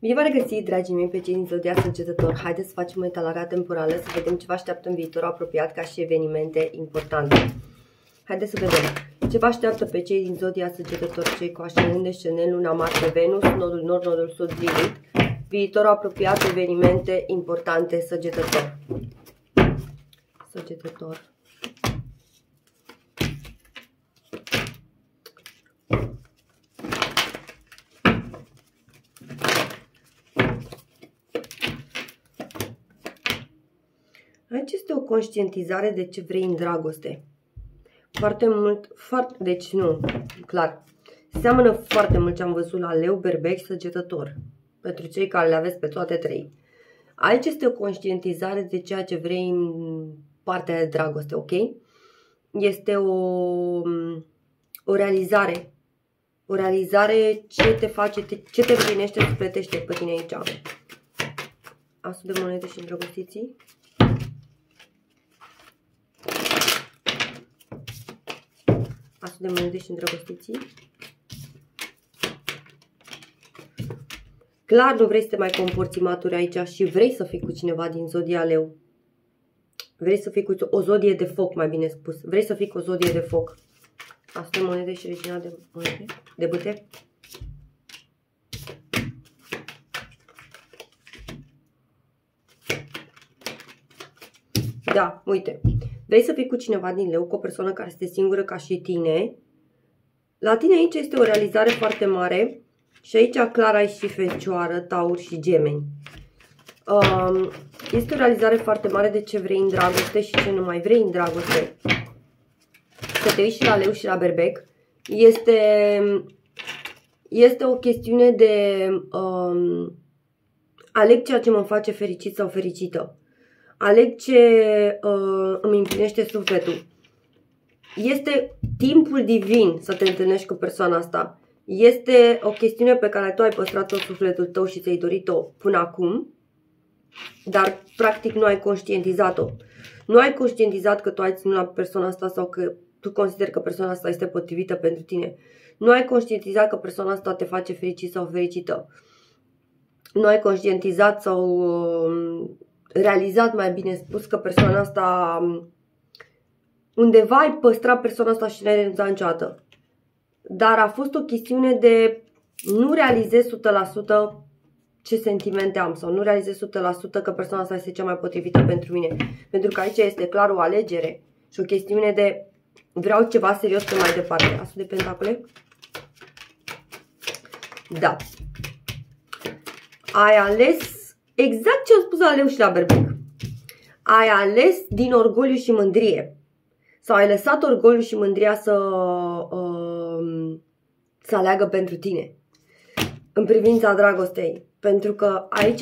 Bine v-am regăsit, dragii mei, pe cei din Zodia Săgetător. Haideți să facem o etalare temporală, să vedem ce vă așteaptă în viitor apropiat ca și evenimente importante. Haideți să vedem ce vă așteaptă pe cei din Zodia Săgetător, cei cu ascendent descendent, Luna, Marte, Venus, nodul nord, nodul sud, Lilith. Viitor apropiat, evenimente importante, Săgetător. Săgetător. Aici este o conștientizare de ce vrei în dragoste. Foarte mult, deci nu, clar. Seamănă foarte mult ce am văzut la Leu, Berbec și Săgetător. Pentru cei care le aveți pe toate trei. Aici este o conștientizare de ceea ce vrei în partea de dragoste, ok? Este o realizare. O realizare ce te face, ce te împlinește, sufletește pe tine aici. Asul de monede și îndrăgostiții. Asul de monede și îndrăgostiții. Clar nu vrei să te mai comporți matur aici și vrei să fii cu cineva din Zodia Leu. Vrei să fii cu o zodie de foc, mai bine spus. Vrei să fii cu o zodie de foc. Asul de monede și regina de monede. De bâte. Da, uite. Vrei să fii cu cineva din Leu, cu o persoană care este singură ca și tine. La tine aici este o realizare foarte mare. Și aici clar ai și Fecioară, Taur și Gemeni. Este o realizare foarte mare de ce vrei în dragoste și ce nu mai vrei în dragoste. Să te uiți și la Leu și la Berbec. Este o chestiune de aleg ceea ce mă face fericit sau fericită. Aleg ce îmi împlinește sufletul. Este timpul divin să te întâlnești cu persoana asta. Este o chestiune pe care tu ai păstrat-o în sufletul tău și ți-ai dorit-o până acum, dar practic nu ai conștientizat-o. Nu ai conștientizat că tu ai ținut la persoana asta sau că tu consideri că persoana asta este potrivită pentru tine. Nu ai conștientizat că persoana asta te face fericit sau fericită. Nu ai conștientizat sau realizat, mai bine spus, că persoana asta, undeva ai păstrat persoana asta și n-ai renunțat niciodată. Dar a fost o chestiune de nu realizez 100% ce sentimente am sau nu realizez 100% că persoana asta este cea mai potrivită pentru mine. Pentru că aici este clar o alegere și o chestiune de vreau ceva serios pe mai departe. Asul de pentacole. Da. Ai ales exact ce am spus la Leu și la Berbec. Ai ales din orgoliu și mândrie. Sau ai lăsat orgoliu și mândria să aleagă pentru tine. În privința dragostei. Pentru că aici,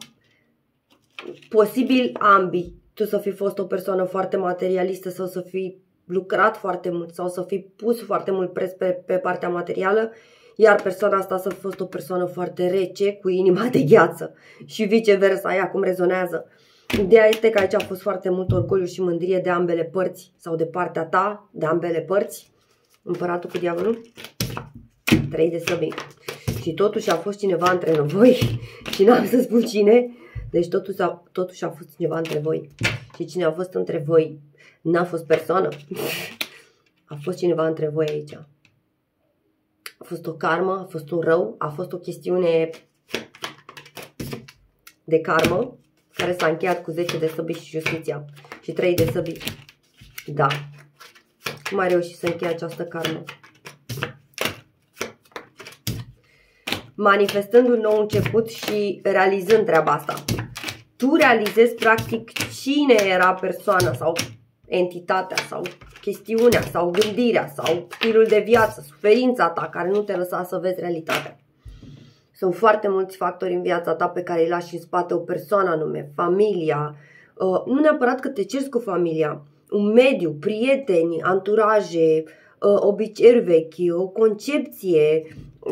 posibil ambii. Tu să fi fost o persoană foarte materialistă sau să fi lucrat foarte mult sau să fi pus foarte mult preț pe partea materială. Iar persoana asta să fi fost o persoană foarte rece, cu inima de gheață. Și viceversa, aia cum rezonează. Ideea este că aici a fost foarte mult orgoliu și mândrie de ambele părți. Sau de partea ta, de ambele părți. Împăratul cu diavolul. 3 de săbii. Și totuși a fost cineva între voi. Și n-am să spun cine. Deci totuși a fost cineva între voi. Și cine a fost între voi n-a fost persoană. A fost cineva între voi aici. A fost o karmă, a fost un rău, a fost o chestiune de karmă care s-a încheiat cu 10 de săbii și justiția. Și 3 de săbii. Da. Cum ai reușit să încheie această karmă? Manifestând un nou început și realizând treaba asta. Tu realizezi practic cine era persoana sau entitatea sau chestiunea sau gândirea sau stilul de viață, suferința ta care nu te lăsa să vezi realitatea. Sunt foarte mulți factori în viața ta pe care îi lași în spate, o persoană anume, familia, nu neapărat că te ceri cu familia, un mediu, prieteni, anturaje, obiceiuri vechi, o concepție,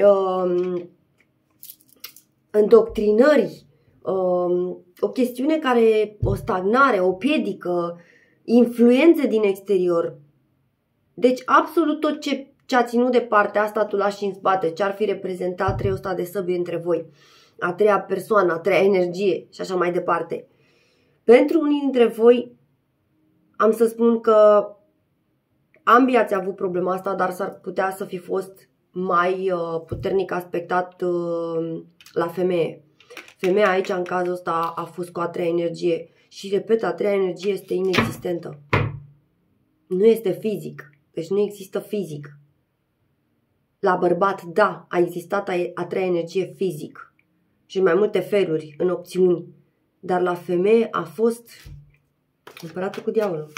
îndoctrinări, o chestiune care, o stagnare, o piedică, influențe din exterior. Deci absolut tot ce a ținut de partea asta tu lași în spate, ce ar fi reprezentat 300 de săbii între voi. a treia persoană, a treia energie și așa mai departe. Pentru unii dintre voi am să spun că ambii ați avut problema asta, dar s-ar putea să fi fost mai puternic aspectat la femeie. Femeia aici, în cazul ăsta, a fost cu a treia energie. Și, repet, a treia energie este inexistentă. Nu este fizic. Deci nu există fizic. La bărbat, da, a existat a treia energie fizic. Și în mai multe feluri, în opțiuni. Dar la femeie a fost împăratul cu diavolul.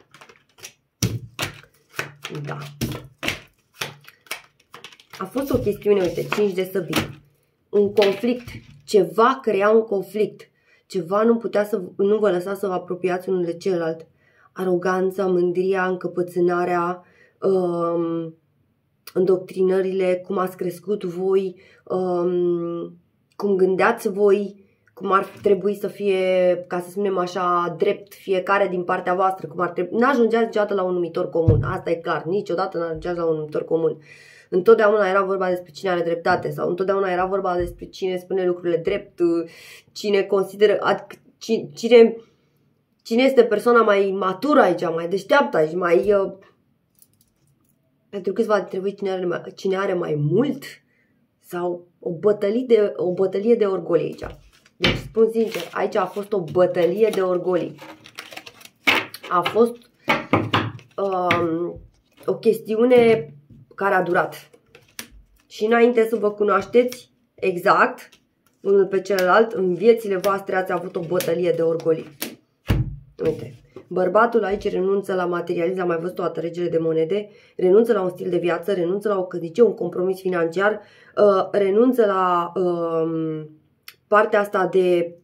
Da. A fost o chestiune, uite, 5 de săbii. Un conflict. Ceva crea un conflict. Ceva nu vă lăsa să vă apropiați unul de celălalt. Aroganța, mândria, încăpățânarea, îndoctrinările, cum ați crescut voi, cum gândeați voi, cum ar trebui să fie, ca să spunem așa, drept fiecare din partea voastră, cum ar trebui. N-ajungeați niciodată la un numitor comun, asta e clar, niciodată n-ajungeați la un numitor comun. Întotdeauna era vorba despre cine are dreptate sau întotdeauna era vorba despre cine spune lucrurile drept, cine consideră, cine este persoana mai matură aici, mai deșteaptă aici, mai... Pentru câțiva dintre voi cine are mai mult sau o bătălie de orgolii aici. Deci spun sincer, aici a fost o bătălie de orgolii. A fost o chestiune care a durat. Și înainte să vă cunoașteți exact unul pe celălalt, în viețile voastre ați avut o bătălie de orgolii. Uite, bărbatul aici renunță la materialism, am mai văzut toată regele de monede, renunță la un stil de viață, renunță la o căsnicie, un compromis financiar, renunță la partea asta de...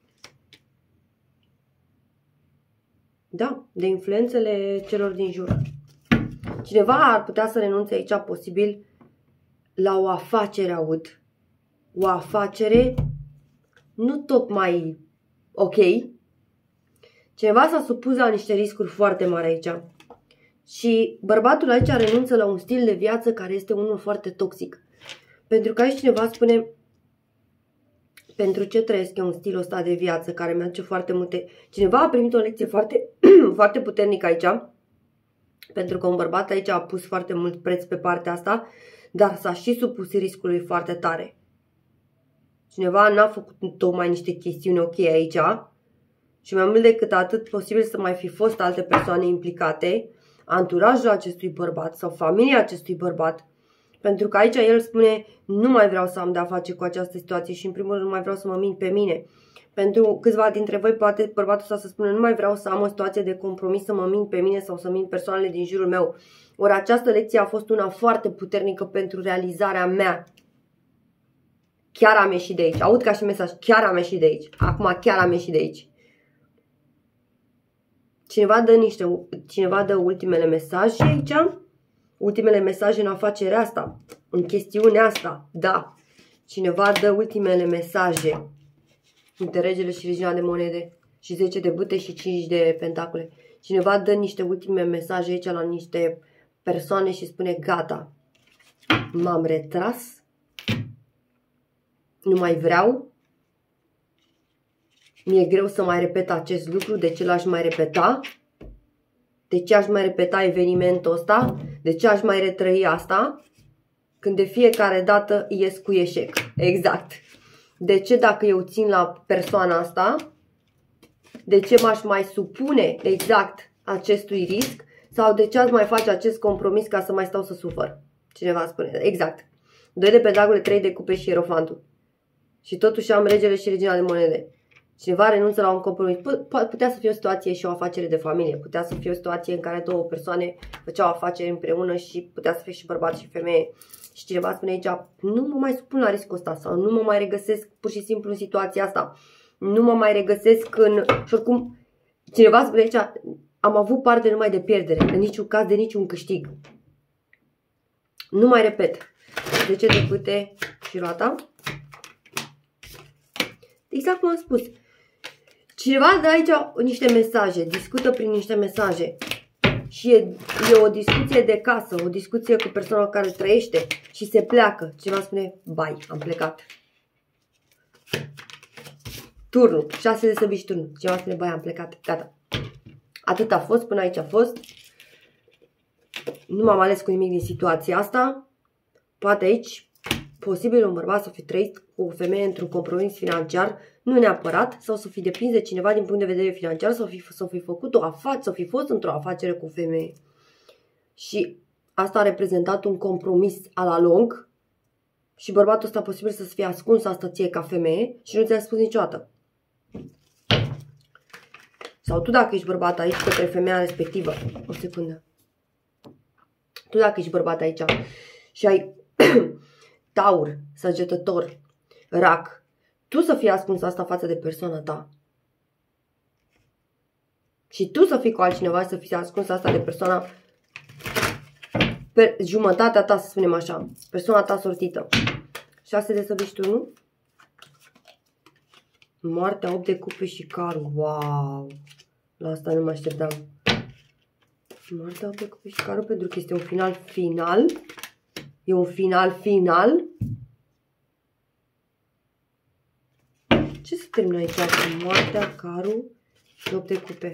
Da, de influențele celor din jur. Cineva ar putea să renunțe aici, posibil, la o afacere, aud. O afacere nu tocmai ok. Cineva s-a supus la niște riscuri foarte mari aici. Și bărbatul aici renunță la un stil de viață care este unul foarte toxic. Pentru că aici cineva spune, pentru ce trăiesc eu un stil ăsta de viață care mi-aduce foarte multe... Cineva a primit o lecție foarte, foarte puternică aici. Pentru că un bărbat aici a pus foarte mult preț pe partea asta, dar s-a și supus riscului foarte tare. Cineva n-a făcut tocmai niște chestiuni ok aici. Și mai mult decât atât, posibil să mai fi fost alte persoane implicate, anturajul acestui bărbat sau familia acestui bărbat. Pentru că aici el spune, nu mai vreau să am de-a face cu această situație și în primul rând nu mai vreau să mă mint pe mine. Pentru câțiva dintre voi poate bărbatul ăsta să spună, nu mai vreau să am o situație de compromis, să mă mint pe mine sau să mint persoanele din jurul meu. Ori această lecție a fost una foarte puternică pentru realizarea mea. Chiar am ieșit de aici. Aud ca și mesaj, chiar am ieșit de aici. Acum chiar am ieșit de aici. Cineva dă ultimele mesaje aici. Ultimele mesaje în afacerea asta. În chestiunea asta. Da. Cineva dă ultimele mesaje. Uite, regele și regina de monede. Și 10 de bâte și 5 de pentacole. Cineva dă niște ultime mesaje aici la niște persoane și spune gata. M-am retras. Nu mai vreau. Mi-e greu să mai repet acest lucru. De ce l-aș mai repeta? De ce aș mai repeta evenimentul ăsta? De ce aș mai retrăi asta? Când de fiecare dată ies cu eșec. Exact. De ce dacă eu țin la persoana asta? De ce m-aș mai supune exact acestui risc? Sau de ce aș mai face acest compromis ca să mai stau să sufăr? Cineva spune. Exact. 2 de pentacole, 3 de cupe și ierofantul. Și totuși am regele și regina de monede. Cineva renunță la un compromis. Putea să fie o situație și o afacere de familie. Putea să fie o situație în care două persoane făceau afaceri împreună și putea să fie și bărbat și femeie. Și cineva spune aici, nu mă mai supun la riscul ăsta sau nu mă mai regăsesc pur și simplu în situația asta. Nu mă mai regăsesc în... Și oricum, cineva spune aici, am avut parte numai de pierdere. În niciun caz de niciun câștig. Nu mai repet. 10 de bâte și roata. Exact cum am spus. Cineva dă aici niște mesaje, discută prin niște mesaje și e o discuție de casă, o discuție cu persoana care trăiește și se pleacă. Cineva spune, bai, am plecat. Turnul. 6 de săbi și turnul. Cineva spune, băi, am plecat. Gata. Atât a fost, până aici a fost. Nu m-am ales cu nimic din situația asta. Poate aici, posibil un bărbat să fi trăit cu o femeie într-un compromis financiar, nu neapărat, sau să fi depins de cineva din punct de vedere financiar, sau să fi făcut o afacere, să fi fost într-o afacere cu o femeie. Și asta a reprezentat un compromis a la lung și bărbatul ăsta posibil să-ți fie ascuns asta ție ca femeie și nu ți-a spus niciodată. Sau tu dacă ești bărbat aici către femeia respectivă, o secundă. Tu dacă ești bărbat aici și ai taur, săgetător, rac, tu să fii ascuns asta față de persoana ta. Și tu să fii cu altcineva și să fii ascuns asta de persoana, jumătatea ta, să spunem așa, persoana ta sortită. 6 de săbi și turnul. Moartea, 8 de cupe și carul. Wow! La asta nu mă așteptam. Moartea, 8 de cupe și carul, pentru că este un final final. E un final final. Ce se termină aici? Moartea, carul și 8 de cupe.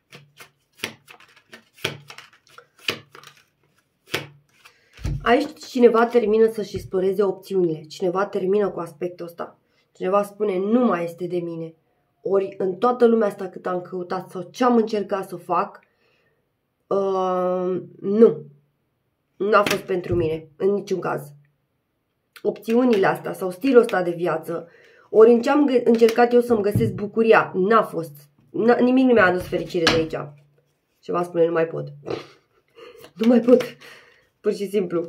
Aici cineva termină să-și exploreze opțiunile. Cineva termină cu aspectul ăsta. Cineva spune, nu mai este de mine. Ori în toată lumea asta cât am căutat sau ce am încercat să fac, nu. Nu a fost pentru mine, în niciun caz. Opțiunile astea sau stilul ăsta de viață, ori în ce am încercat eu să-mi găsesc bucuria, n-a fost. Nimic nu mi-a adus fericire de aici. Ceva spune, nu mai pot. Nu mai pot. Pur și simplu.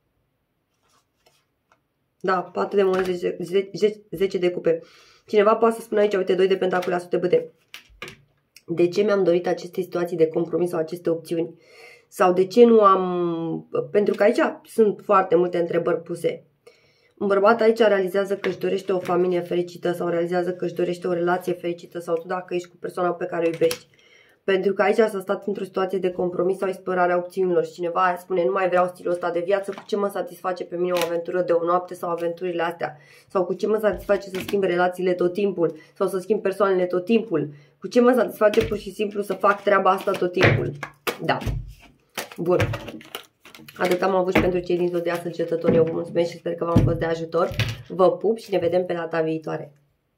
Da, 4 de monede, 10 de cupe. Cineva poate să spună aici, uite, 2 de pentacule, asute băte. De ce mi-am dorit aceste situații de compromis sau aceste opțiuni? Sau de ce nu am... Pentru că aici sunt foarte multe întrebări puse. Un bărbat aici realizează că își dorește o familie fericită sau realizează că își dorește o relație fericită sau tu dacă ești cu persoana pe care o iubești. Pentru că aici s-a stat într-o situație de compromis sau explorarea opțiunilor și cineva spune nu mai vreau stilul ăsta de viață, cu ce mă satisface pe mine o aventură de o noapte sau aventurile astea? Sau cu ce mă satisface să schimb relațiile tot timpul sau să schimb persoanele tot timpul? Cu ce mă satisface pur și simplu să fac treaba asta tot timpul? Da. Bun. Atât am avut și pentru cei din Zodia Săgetători. Eu vă mulțumesc și sper că v-am fost de ajutor. Vă pup și ne vedem pe data viitoare.